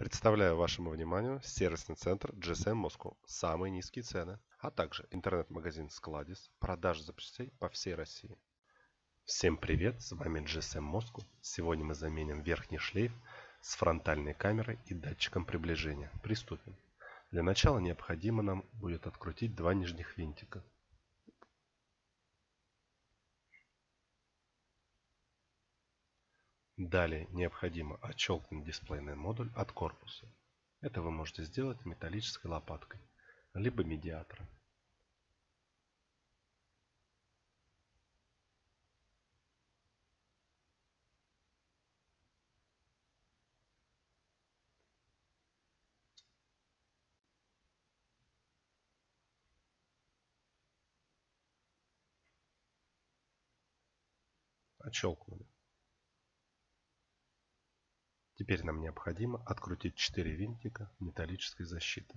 Представляю вашему вниманию сервисный центр GSM Moscow. Самые низкие цены, а также интернет-магазин Skladis, продажа запчастей по всей России. Всем привет, с вами GSM Moscow. Сегодня мы заменим верхний шлейф с фронтальной камерой и датчиком приближения. Приступим. Для начала необходимо нам будет открутить два нижних винтика. Далее необходимо отщелкнуть дисплейный модуль от корпуса. Это вы можете сделать металлической лопаткой, либо медиатором. Отщелкнули. Теперь нам необходимо открутить 4 винтика металлической защиты.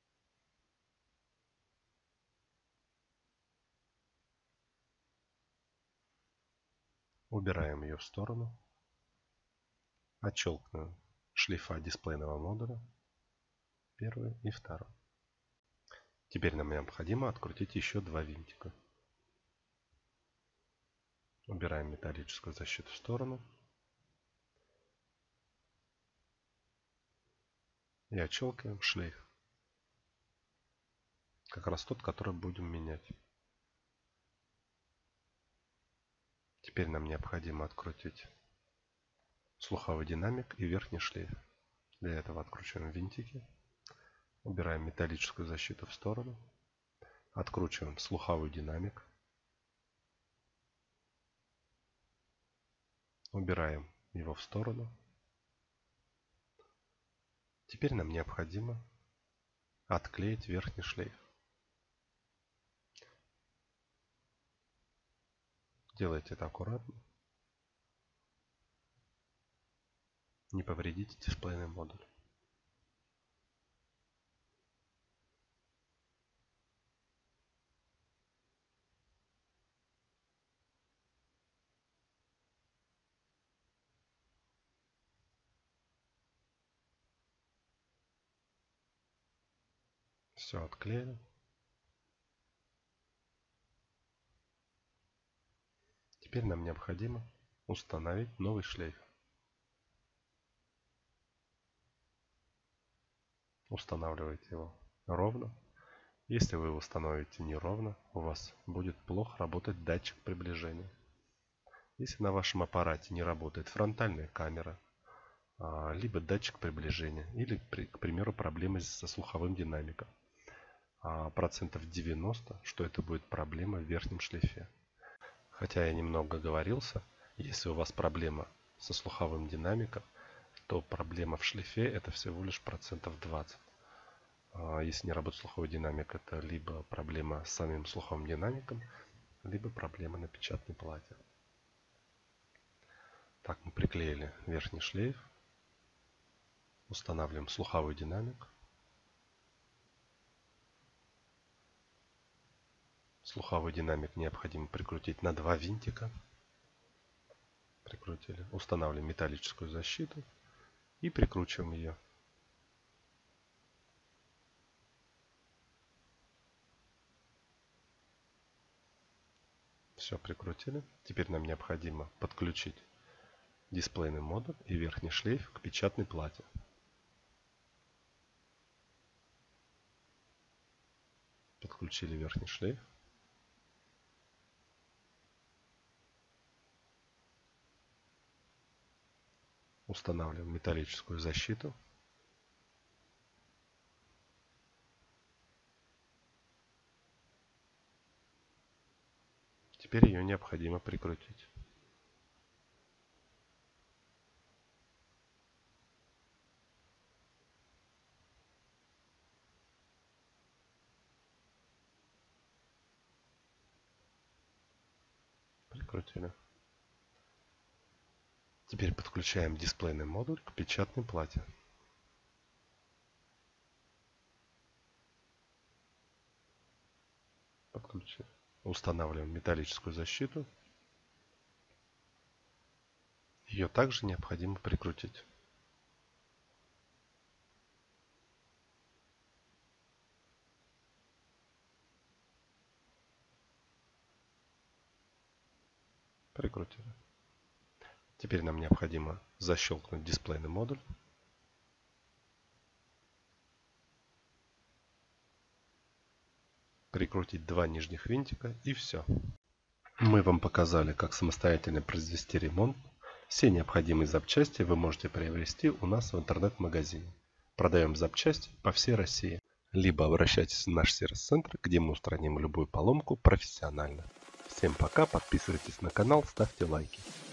Убираем ее в сторону. Отщелкиваем шлейфа дисплейного модуля. Первый и второй. Теперь нам необходимо открутить еще 2 винтика. Убираем металлическую защиту в сторону. И отщелкиваем шлейф. Как раз тот, который будем менять. Теперь нам необходимо открутить слуховой динамик и верхний шлейф. Для этого откручиваем винтики. Убираем металлическую защиту в сторону. Откручиваем слуховой динамик. Убираем его в сторону. Теперь нам необходимо отклеить верхний шлейф. Делайте это аккуратно. Не повредите дисплейный модуль. Все отклеили. Теперь нам необходимо установить новый шлейф. Устанавливайте его ровно. Если вы его установите неровно, у вас будет плохо работать датчик приближения. Если на вашем аппарате не работает фронтальная камера, либо датчик приближения, или, к примеру, проблемы со слуховым динамиком, процентов 90, что это будет проблема в верхнем шлейфе. Хотя я немного оговорился, если у вас проблема со слуховым динамиком, то проблема в шлейфе это всего лишь процентов 20. Если не работает слуховой динамик, это либо проблема с самим слуховым динамиком, либо проблема на печатной плате. Так, мы приклеили верхний шлейф. Устанавливаем слуховой динамик. Слуховой динамик необходимо прикрутить на 2 винтика. Прикрутили. Устанавливаем металлическую защиту и прикручиваем ее. Все прикрутили. Теперь нам необходимо подключить дисплейный модуль и верхний шлейф к печатной плате. Подключили верхний шлейф. Устанавливаем металлическую защиту. Теперь ее необходимо прикрутить. Прикрутили. Теперь подключаем дисплейный модуль к печатной плате. Подключили. Устанавливаем металлическую защиту. Ее также необходимо прикрутить. прикрутили. Теперь нам необходимо защелкнуть дисплейный модуль. Прикрутить два нижних винтика и все. Мы вам показали, как самостоятельно произвести ремонт. Все необходимые запчасти вы можете приобрести у нас в интернет-магазине. Продаем запчасти по всей России. Либо обращайтесь в наш сервис-центр, где мы устраним любую поломку профессионально. Всем пока, подписывайтесь на канал, ставьте лайки.